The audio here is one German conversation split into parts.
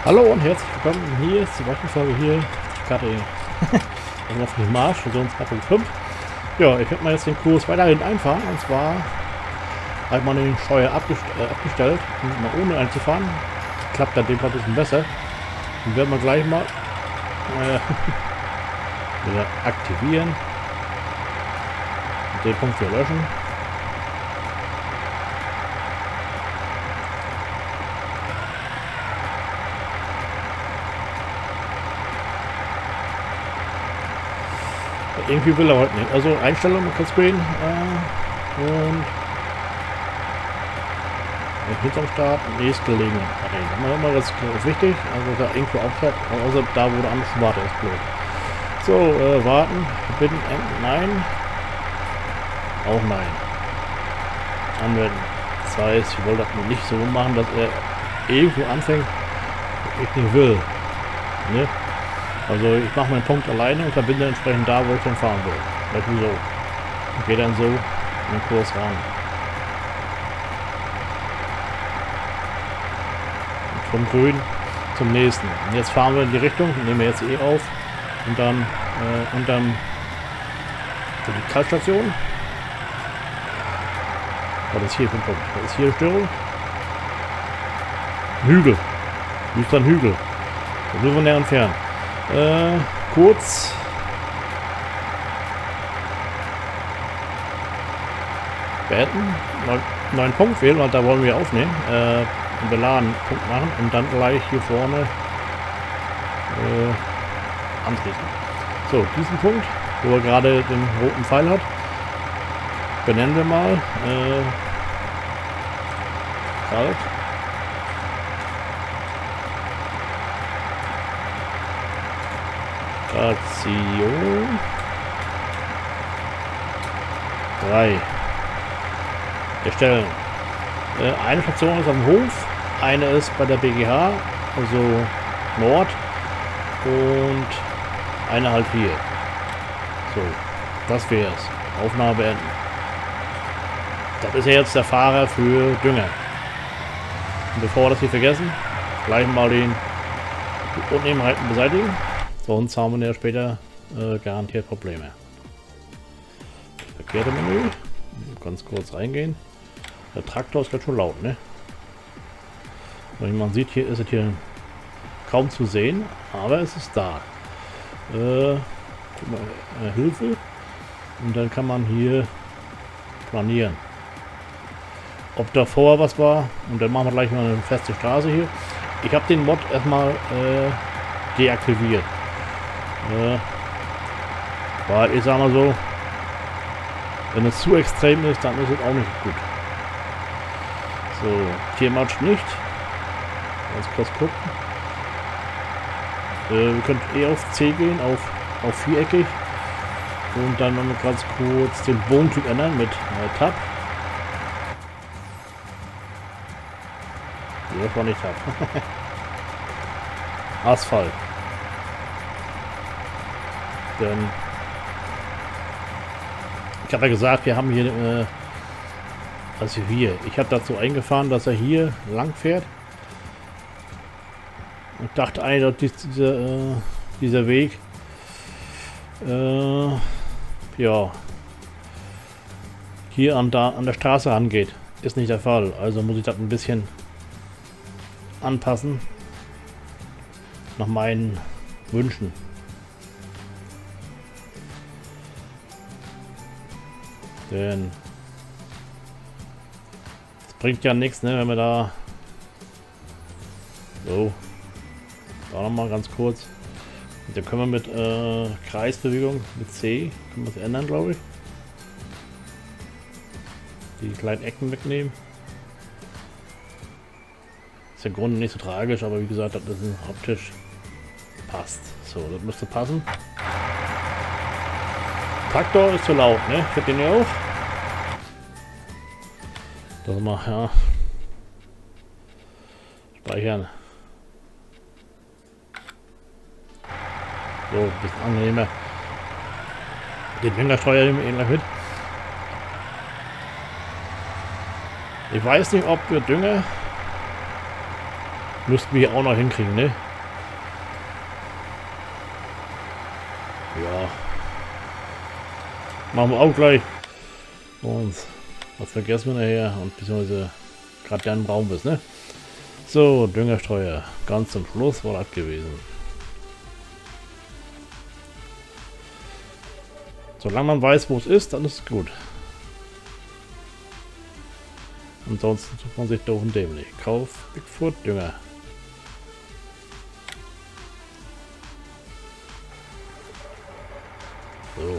Hallo und herzlich willkommen. Hier ist die Wochenfolge hier. Gerade auf dem Marsch, Version 2.5. Ja, ich werde mal jetzt den Kurs weiterhin einfahren. Und zwar hat man den Steuer abgestellt, um mal ohne einzufahren. Klappt dann dem Fall ein bisschen besser. Und werden wir gleich mal wieder aktivieren. Und den Punkt hier löschen. Irgendwie will er heute nicht. Also Einstellungen, Screen und hinterm Start, nächstgelegene Arena. Immer das ist wichtig, also da irgendwo aufhört, außer da wo der andere Warte ist blöd. So, warten, verbinden, nein. Auch nein. Anwenden. Das heißt, ich wollte das nur nicht so machen, dass er irgendwo anfängt, wo ich nicht will. Ne? Also ich mache meinen Punkt alleine und verbinde entsprechend da, wo ich dann fahren will. Beispiel so. Und gehe dann so in den Kurs ran. Und vom Grün zum nächsten. Und jetzt fahren wir in die Richtung, nehmen wir jetzt auf. Und dann unterm die Kaltstation. Was ist hier für ein Punkt? Was ist hier Störung? Hügel. Wie ist dann Hügel? Da müssen wir näher entfernen. Kurz beenden, neuen Punkt wählen, weil da wollen wir aufnehmen, und beladen Punkt machen und dann gleich hier vorne anschließen. So, diesen Punkt, wo er gerade den roten Pfeil hat, benennen wir mal kalt. Station 3 erstellen. Eine Station ist am Hof, eine ist bei der BGH, also Nord, und eine halt hier. So, das wäre es. Aufnahme beenden. Das ist ja jetzt der Fahrer für Dünger. Und bevor wir das hier vergessen, gleich mal den Unebenheiten beseitigen. Sonst haben wir ja später garantiert Probleme. Verkehrte Menü. Ganz kurz reingehen. Der Traktor ist ganz schön laut, ne? Wie man sieht, hier ist es hier kaum zu sehen, aber es ist da. Guck mal, Hilfe. Und dann kann man hier planieren. Ob davor was war. Und dann machen wir gleich mal eine feste Straße hier. Ich habe den Mod erstmal deaktiviert. Weil ich sag mal so, wenn es zu extrem ist, dann ist es auch nicht gut. So, hier matscht nicht. Ganz kurz gucken. Wir können auf C gehen, auf viereckig. Und dann noch ganz kurz den Bogentyp ändern mit Tab. Nee, das war nicht Tab. Asphalt. Denn ich habe ja gesagt, wir haben hier also hier. Ich habe dazu eingefahren, dass er hier lang fährt. Und dachte eigentlich, dass dieser Weg ja hier an der Straße rangeht. Ist nicht der Fall. Also muss ich das ein bisschen anpassen nach meinen Wünschen. Denn es bringt ja nichts, ne, wenn wir da so da noch mal ganz kurz. Und dann können wir mit Kreisbewegung mit C können wir es ändern, glaube ich. Die kleinen Ecken wegnehmen. Ist im Grunde nicht so tragisch, aber wie gesagt, das ist optisch passt. So, das müsste passen. Traktor ist zu laut, ne? Ich finde den ja auch. Das mal, ja. Speichern. So, ein bisschen angenehmer. Den Fingersteuer nehmen wir gleich mit. Ich weiß nicht, ob wir Dünger Müssten wir hier auch noch hinkriegen, ne? Ja. Machen wir auch gleich. Und was vergessen wir nachher? Und beziehungsweise gerade der im Raum ist, ne? So, Düngerstreuer. Ganz zum Schluss war das gewesen. Solange man weiß, wo es ist, dann ist es gut. Ansonsten sucht man sich doof und dämlich. Kauf Bigfoot Dünger. So.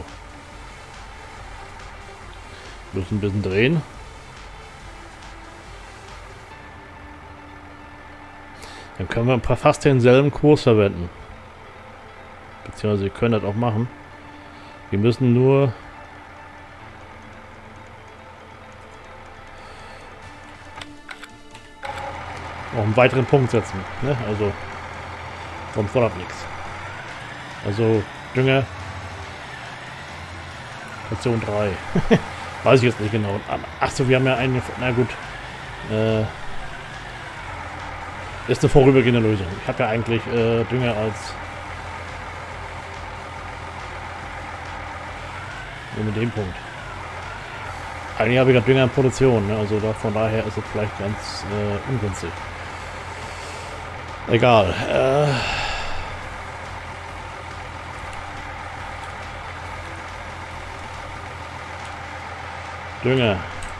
Müssen ein bisschen drehen. Dann können wir fast denselben Kurs verwenden. Beziehungsweise wir können das auch machen. Wir müssen nur noch einen weiteren Punkt setzen. Ne? Also sonst war das nichts. Also Dünger Station 3. Weiß ich jetzt nicht genau. Achso, wir haben ja eine. Na gut. Ist eine vorübergehende Lösung. Ich habe ja eigentlich Dünger als. Nur mit dem Punkt. Eigentlich habe ich ja Dünger in Produktion. Ne? Also von daher ist es vielleicht ganz ungünstig. Egal. Dünger.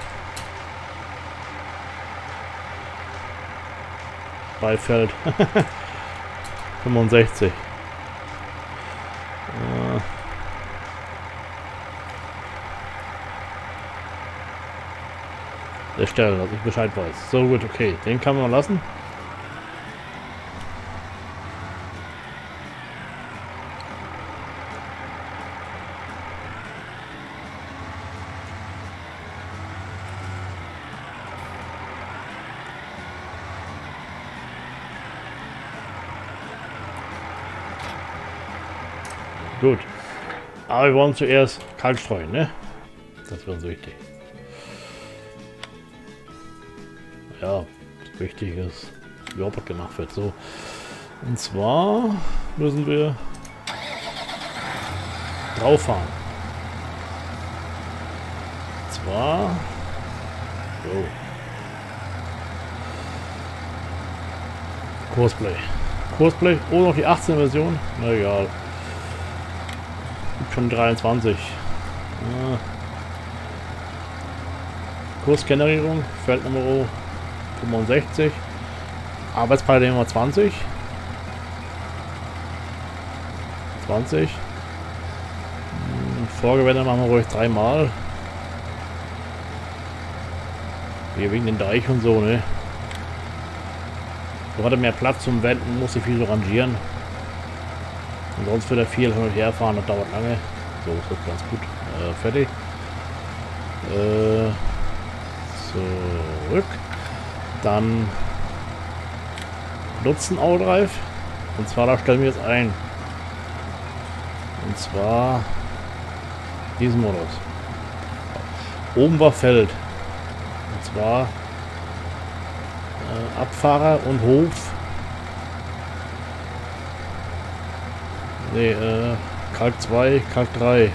Beifeld. 65. Erstellen, dass ich Bescheid weiß. So gut, okay. Den kann man lassen. Gut. Aber wir wollen zuerst kalt streuen, ne? Das wäre uns wichtig. Ja, wichtig ist, wie überhaupt gemacht wird. So. Und zwar müssen wir drauf fahren. Und zwar. So. Kursplay. Kursplay. Oh, noch die 18 Version. Na egal. Gibt schon 23. Ja. Kursgenerierung. Feldnummer 65. Arbeitsparadigma 20. 20. Vorgewende machen wir ruhig 3 Mal. Hier wegen den Deich und so, ne? So hat er mehr Platz zum Wenden, muss ich viel so rangieren. Und sonst wird er viel hin und her fahren, das dauert lange. So, ist das ganz gut. Fertig. Zurück. Dann nutzen Outdrive. Und zwar, da stellen wir jetzt ein. Und zwar diesen Modus. Oben war Feld. Und zwar Abfahrer und Hof. Ne, Kalk 2, Kalk 3.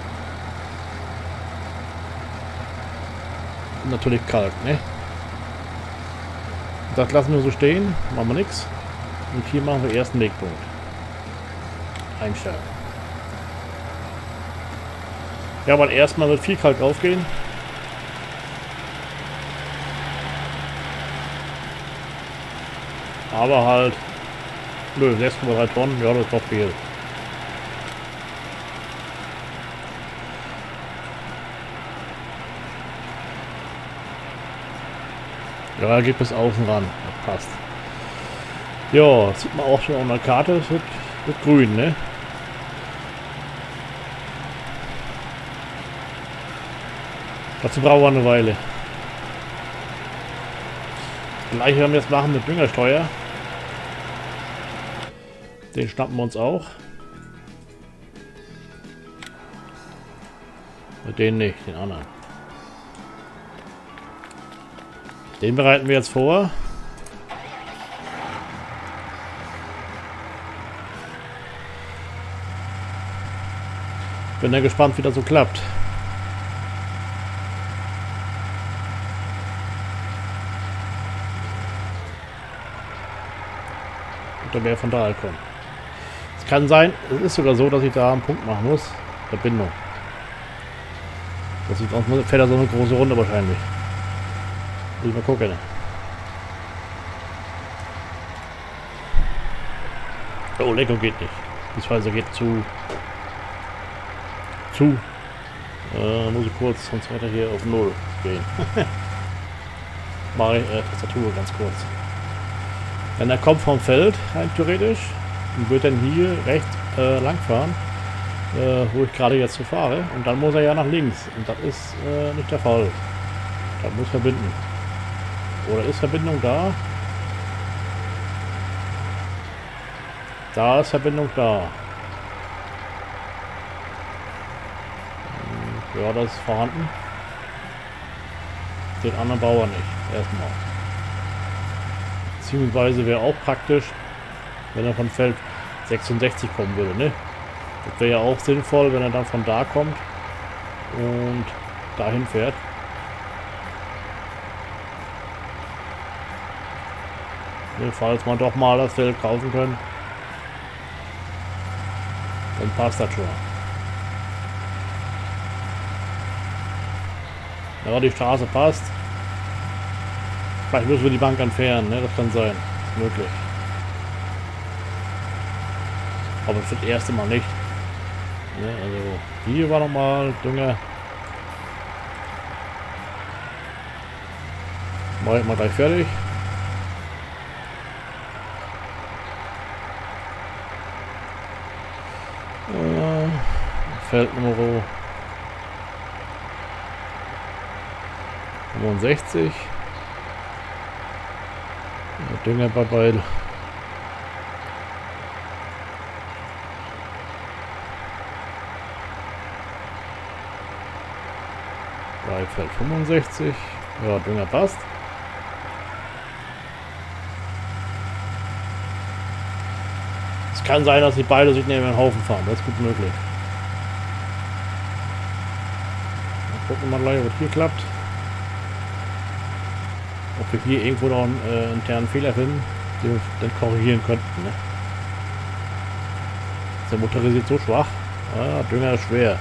Und natürlich Kalk, ne? Das lassen wir so stehen, machen wir nichts. Und hier machen wir ersten Wegpunkt. Einstellen. Ja, aber erstmal wird viel Kalk aufgehen. Aber halt. Nö, 6,3 Tonnen, ja, das ist doch viel. Ja, da gibt es außen ran. Das passt. Ja, das sieht man auch schon auf der Karte. Es wird grün, ne? Dazu brauchen wir eine Weile. Das gleiche werden wir jetzt machen mit Düngersteuer. Den schnappen wir uns auch. Mit den nicht, den anderen. Den bereiten wir jetzt vor. Bin dann gespannt, wie das so klappt. Oder mehr von da kommen. Es kann sein, es ist sogar so, dass ich da einen Punkt machen muss. Verbindung. Das sieht aus, fährt da so eine große Runde wahrscheinlich. Muss ich mal gucken. Oh, Lenkung geht nicht. Beziehungsweise geht zu. Muss ich kurz, sonst weiter hier auf 0 gehen. Mache ich Tastatur ganz kurz. Wenn er kommt vom Feld, rein theoretisch, und wird dann hier rechts lang fahren, wo ich gerade jetzt so fahre, und dann muss er ja nach links. Und das ist nicht der Fall. Da muss verbinden. Oder ist Verbindung da? Da ist Verbindung da. Ja, das ist vorhanden. Den anderen Bauer nicht. Erstmal. Beziehungsweise wäre auch praktisch, wenn er von Feld 66 kommen würde, ne? Das wäre ja auch sinnvoll, wenn er dann von da kommt und dahin fährt. Ne, falls man doch mal das Feld kaufen können, dann passt das schon. Aber die Straße passt. Vielleicht müssen wir die Bank entfernen, ne? Das kann sein. Ist möglich. Aber für das erste Mal nicht. Ne? Also hier war nochmal Dünger. Mache ich mal gleich fertig. Feld Nummer 65. Dünger bei beiden. Bei Feld 65. Ja, Dünger passt. Es kann sein, dass die beide sich neben den Haufen fahren. Das ist gut möglich. Dann gucken wir mal gleich, ob es hier klappt. Ob wir hier irgendwo noch einen internen Fehler finden, den wir dann korrigieren könnten. Ne? Ist der motorisiert so schwach? Ah, Dünger ist schwer.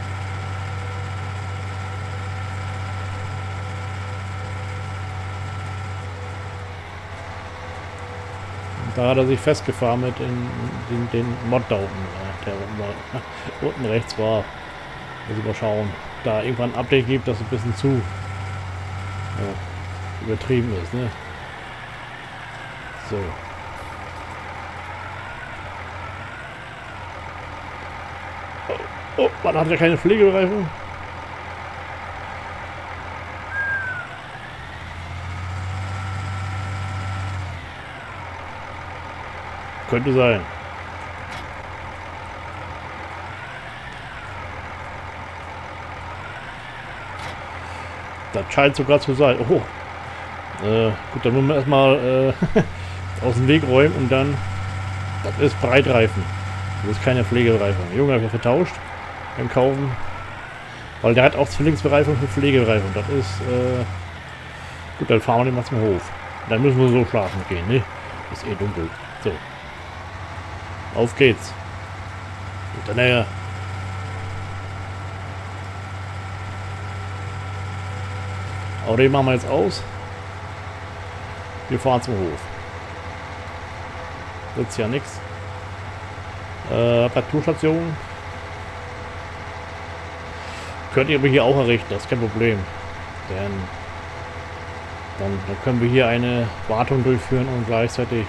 Und da hat er sich festgefahren mit den Mod da unten, der unten rechts war. Muss ich mal schauen. Da irgendwann ein Update gibt, das ein bisschen zu übertrieben ist, ne? So. Oh, man hat ja keine Pflegebereifung. Könnte sein. Das scheint sogar zu sein. Oh. Gut, dann müssen wir erstmal aus dem Weg räumen und dann. Das ist Breitreifen. Das ist keine Pflegebereifung. Junge, habe ich vertauscht beim Kaufen. Weil der hat auch Zwillingsbereifung für Pflegebereifung. Das ist. Gut, dann fahren wir den mal zum Hof. Dann müssen wir so schlafen gehen, ne? Ist eh dunkel. So. Auf geht's. Und dann Aber den machen wir jetzt aus. Wir fahren zum Hof. Nützt ja nichts. Reparaturstation. Könnt ihr aber hier auch errichten, das ist kein Problem. Denn dann können wir hier eine Wartung durchführen und gleichzeitig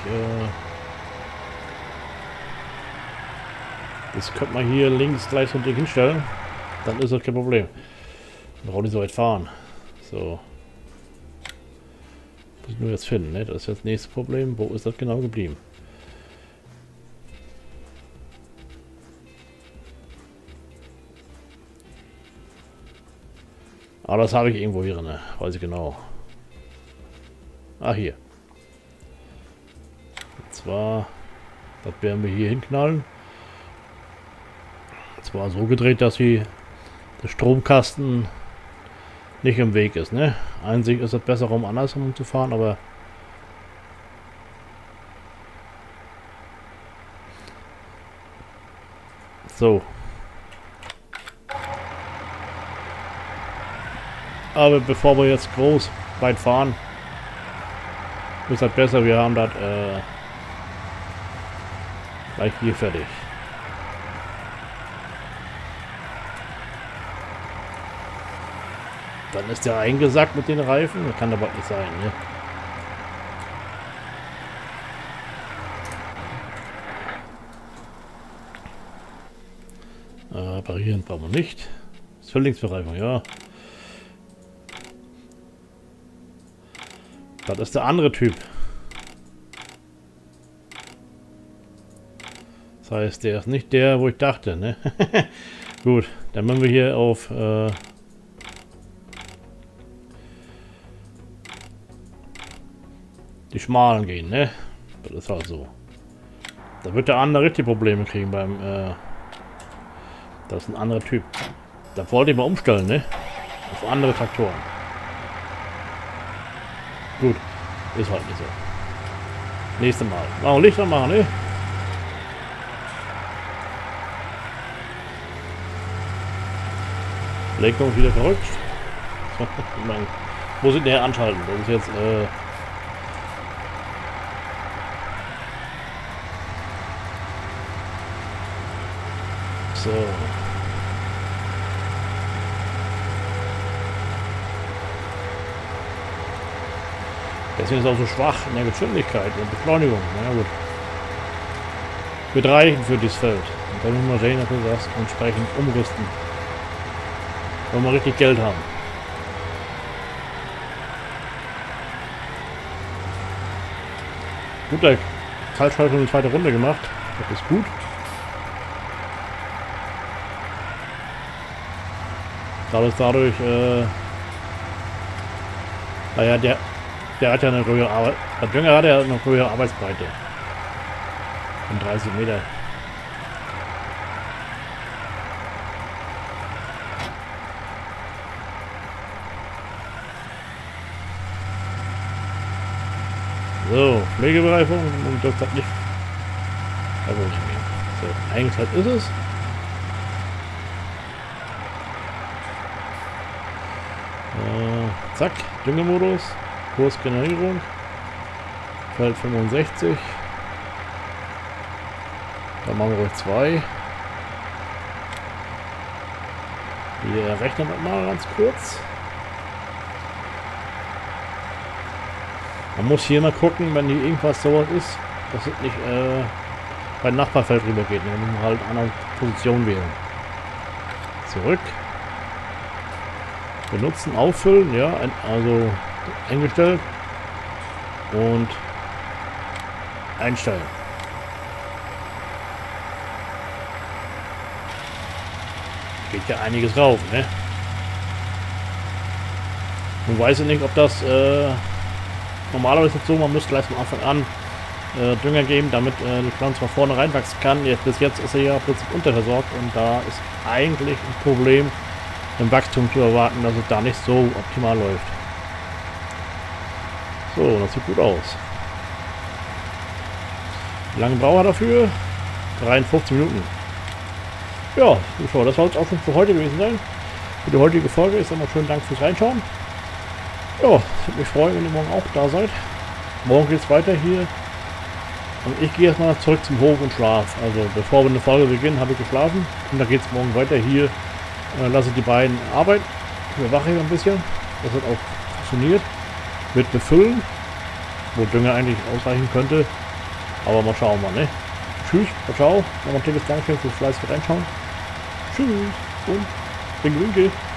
das könnte man hier links gleich so ein Ding hinstellen. Dann ist das kein Problem. Wir brauchen nicht so weit fahren. So. Muss ich nur jetzt finden, ne? Das ist jetzt das nächste Problem. Wo ist das genau geblieben? Aber das habe ich irgendwo hier drin, weiß ich genau. Ah, hier. Und zwar, das werden wir hier hinknallen. Und zwar so gedreht, dass sie der Stromkasten nicht im Weg ist, ne? An sich ist es besser, um andersrum zu fahren, aber so. Aber bevor wir jetzt groß weit fahren, ist das besser, wir haben das gleich hier fertig. Dann ist der eingesackt mit den Reifen. Das kann aber nicht sein, ne? Reparieren brauchen wir nicht. Zwillingsbereifung, ja. Das ist der andere Typ. Das heißt, der ist nicht der, wo ich dachte, ne? Gut, dann machen wir hier auf die schmalen gehen, ne? Das ist halt so. Da wird der andere richtig Probleme kriegen beim das ist ein anderer Typ. Da wollte ich mal umstellen, ne? Auf andere Traktoren. Gut, ist halt nicht so. Nächstes Mal. Machen wir Lichter machen, ne? Lenkung ist wieder verrückt. Muss ich näher anschalten. Das ist jetzt so. Deswegen ist er auch so schwach in der Geschwindigkeit und Beschleunigung. Na gut. Wird reichen für dieses Feld. Und dann müssen wir sehen, dass wir das entsprechend umrüsten. Wenn wir richtig Geld haben. Gut, der Kaltschaltung eine zweite Runde gemacht. Das ist gut. Dadurch, naja, der hat ja eine größere Arbeit. Der Dünger hat ja eine größere Arbeitsbreite. Von 30 Meter. So, Pflegebereifung und das hat nicht. Also nicht mehr. So, Eigenzeit ist es. Zack, Düngemodus, Kursgenerierung, Feld 65. Dann machen wir ruhig 2. Wir rechnen das mal ganz kurz. Man muss hier mal gucken, wenn hier irgendwas sowas ist, dass es nicht bei dem Nachbarfeld rüber geht. Dann müssen wir halt eine andere Position wählen. Zurück. Benutzen, auffüllen, ja, also eingestellt und einstellen. Geht ja einiges rauf, ne? Nun weiß ich nicht, ob das normalerweise so, man müsste gleich von Anfang an Dünger geben, damit die Pflanze von vorne reinwachsen kann. Bis jetzt ist er ja plötzlich unterversorgt und da ist eigentlich ein Problem im Wachstum zu erwarten, dass es da nicht so optimal läuft. So, das sieht gut aus. Wie lange braucht er dafür? 53 Minuten. Ja, Zuschauer, das soll es auch schon für heute gewesen sein. Für die heutige Folge ist einmal schönen Dank fürs Reinschauen. Ja, es würde mich freuen, wenn ihr morgen auch da seid. Morgen geht es weiter hier. Und ich gehe erstmal zurück zum Hof und schlaf. Also bevor wir eine Folge beginnen, habe ich geschlafen. Und dann geht es morgen weiter hier. Lasse die beiden arbeiten. Ich überwache hier ein bisschen, dass das auch funktioniert. Mit befüllen, wo Dünger eigentlich ausreichen könnte. Aber mal schauen wir, ne? Tschüss, ciao. Nochmal ein dickes Dankeschön fürs fleißige Reinschauen. Tschüss und Winke, Winke.